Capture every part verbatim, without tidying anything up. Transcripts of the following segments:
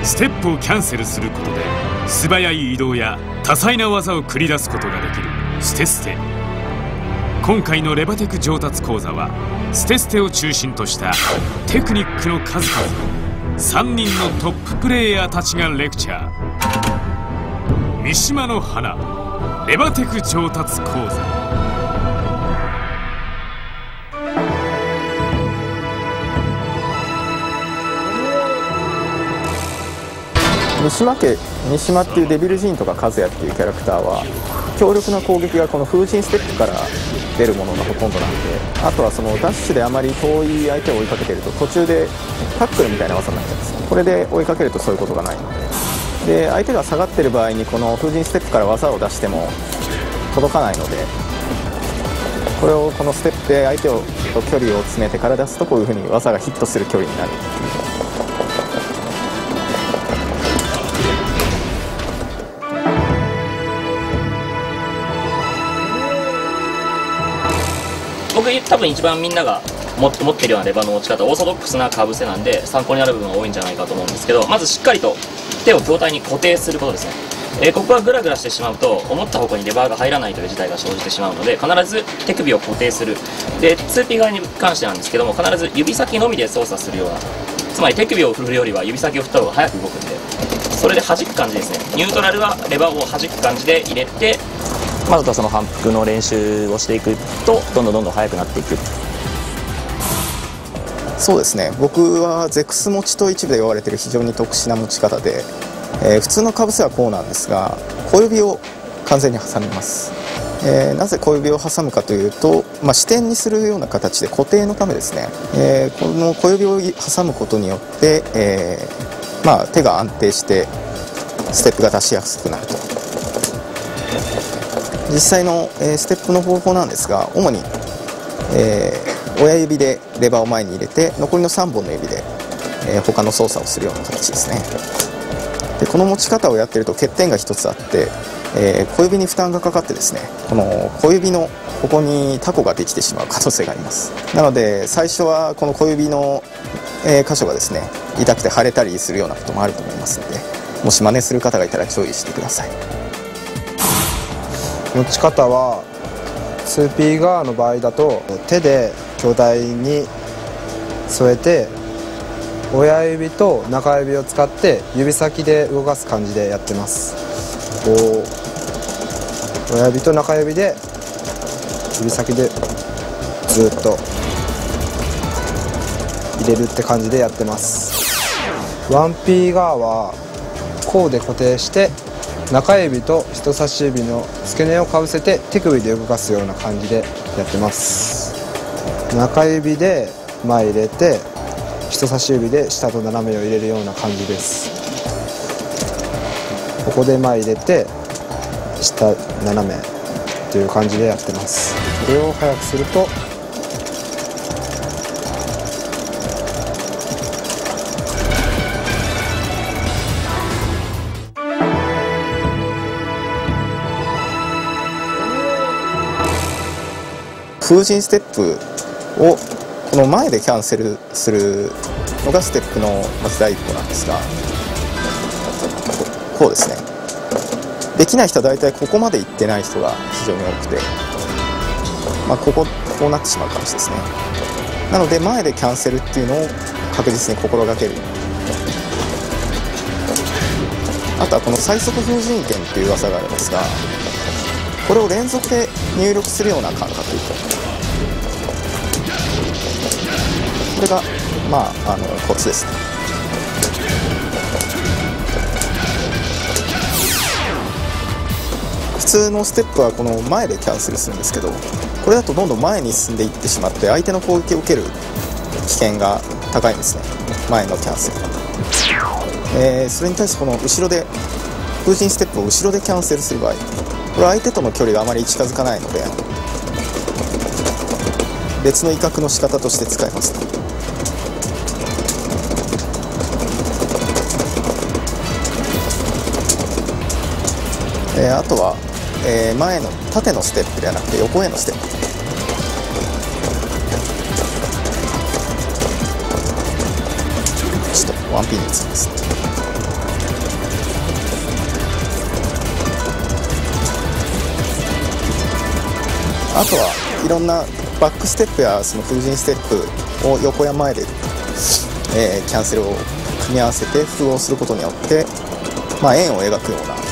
ステップをキャンセルすることで素早い移動や多彩な技を繰り出すことができるステステ。今回のレバテク上達講座はステステを中心としたテクニックの数々をさんにんのトッププレイヤーたちがレクチャー。三島の花レバテク上達講座。 三島家三島っていうデビルジーンとか和也っていうキャラクターは強力な攻撃がこの風神ステップから出るものがほとんどなんで、あとはそのダッシュであまり遠い相手を追いかけてると途中でタックルみたいな技になっちゃうんです。これで追いかけるとそういうことがないので、で相手が下がってる場合にこの風神ステップから技を出しても届かないので、これをこのステップで相手をと距離を詰めてから出すとこういうふうに技がヒットする距離になるっていう。 僕多分一番みんなが持ってるようなレバーの持ち方、オーソドックスなかぶせなんで参考になる部分が多いんじゃないかと思うんですけど、まずしっかりと手を筐体に固定することですね。えー、ここはグラグラしてしまうと思った方向にレバーが入らないという事態が生じてしまうので、必ず手首を固定する。で ツーピー 側に関してなんですけども、必ず指先のみで操作するような、つまり手首を振るよりは指先を振った方が早く動くんで、それで弾く感じですね。ニュートラルはレバーを弾く感じで入れて、まずはその反復の練習をしていくとどんどんどんどん速くなっていく。 そうですね、僕はゼクス持ちと一部で言われている非常に特殊な持ち方で、えー、普通のかぶせはこうなんですが、小指を完全に挟みます。えー、なぜ小指を挟むかというと、まあ、支点にするような形で固定のためですね。えー、この小指を挟むことによって、えーまあ、手が安定してステップが出しやすくなると。実際の、えー、ステップの方法なんですが、主に、えー、親指でレバーを前に入れて残りのさんぼんの指で、えー、他の操作をするような形ですね。でこの持ち方をやってると欠点が一つあって、えー、小指に負担がかかってですね、この小指のここにタコができてしまう可能性があります。なので最初はこの小指の、えー、箇所がですね痛くて腫れたりするようなこともあると思いますので、もし真似する方がいたら注意してください。 持ち方は ツーピー 側の場合だと手で筐体に添えて親指と中指を使って指先で動かす感じでやってます。こう親指と中指で指先でずっと入れるって感じでやってます。 ワンピー 側はこうで固定して中指と人差し指の付け根をかぶせて手首で動かすような感じでやってます。中指で前入れて人差し指で下と斜めを入れるような感じです。ここで前入れて下斜めという感じでやってます。これを速くすると風神ステップをこの前でキャンセルするのがステップのまず第一歩なんですが、こうですね。できない人は大体ここまで行ってない人が非常に多くて、まあ、こここうなってしまう感じですね。なので前でキャンセルっていうのを確実に心がける。あとはこの最速風神剣っていう技がありますが、これを連続で入力するような感覚。これがまああのコツですね。普通のステップはこの前でキャンセルするんですけど、これだとどんどん前に進んでいってしまって相手の攻撃を受ける危険が高いんですね、前のキャンセル。えー、それに対してこの後ろで風神ステップを後ろでキャンセルする場合、これは相手との距離があまり近づかないので別の威嚇の仕方として使えますね。えー、あとは、えー、前の縦のステップではなくて横へのステップ。ちょっとワンピンにつきます。 あとはいろんなバックステップやその風神ステップを横や前で、えー、キャンセルを組み合わせて符をすることによって、まあ、円を描くような、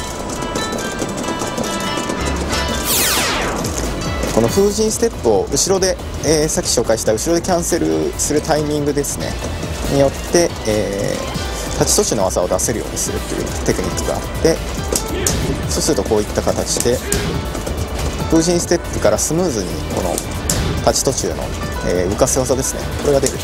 この風神ステップを後ろで、えー、さっき紹介した後ろでキャンセルするタイミングですねによって、えー、タッチ途中の技を出せるようにするというテクニックがあって、そうするとこういった形で風神ステップからスムーズにこのタッチ途中の、えー、浮かせ技ですね、これが出る。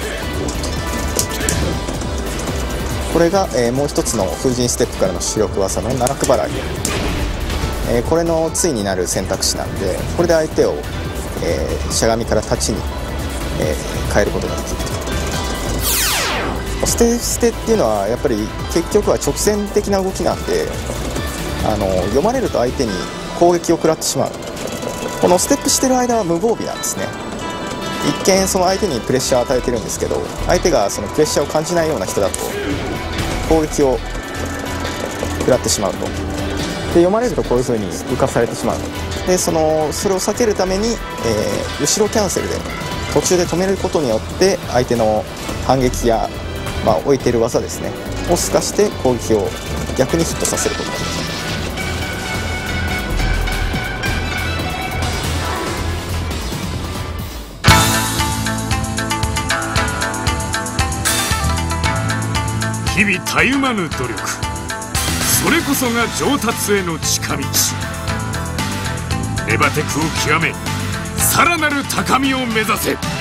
これが、えー、もう一つの風神ステップからの主力技の奈落払い、えー、これの対になる選択肢なんで、これで相手を、えー、しゃがみから立ちに、えー、変えることができる。ステステっていうのはやっぱり結局は直線的な動きなんで、あの読まれると相手に攻撃を食らってしまう。このステップしてる間は無防備なんですね。一見その相手にプレッシャーを与えてるんですけど、相手がそのプレッシャーを感じないような人だと攻撃を食らってしまうと。で読まれるとこういう風に浮かされてしまう。でそのそれを避けるために、えー、後ろキャンセルで途中で止めることによって相手の反撃や、まあ、置いている技ですねを透かして攻撃を逆にヒットさせることができる。 日々たゆまぬ努力、それこそが上達への近道。レバテクを極め、さらなる高みを目指せ。